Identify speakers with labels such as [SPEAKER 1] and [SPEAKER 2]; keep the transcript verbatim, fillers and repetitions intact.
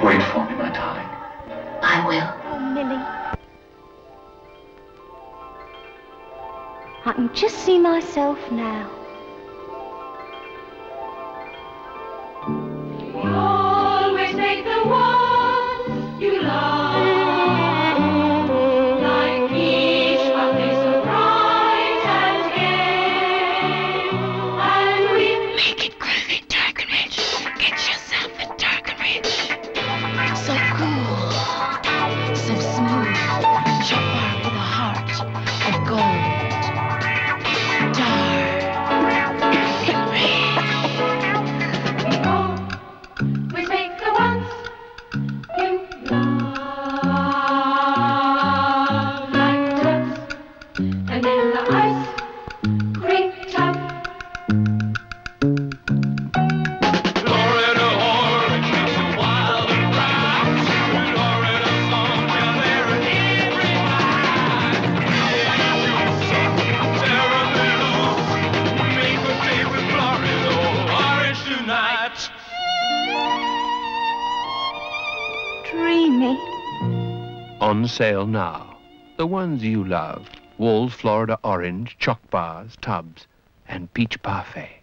[SPEAKER 1] Wait for me, my darling.
[SPEAKER 2] I will.
[SPEAKER 3] Oh, Millie. I can just see myself now.
[SPEAKER 4] Always make the one you love like each a place of bright and gay, and we
[SPEAKER 2] Make it groovy, dark and rich. Get yourself a dark and rich. So cool, so smooth. Chop bar with a heart of gold. Dark and rich.
[SPEAKER 4] always make the ones you love like tubs, vanilla ice cream tub.
[SPEAKER 5] Florida orange makes it wild and bright. Florida sun, well, they're in every bite. Terribly loose. Make a day with Florida orange tonight.
[SPEAKER 3] Dreamy.
[SPEAKER 6] On sale now. The ones you love. Wall's Florida Orange, choc bars, tubs, and peach parfait.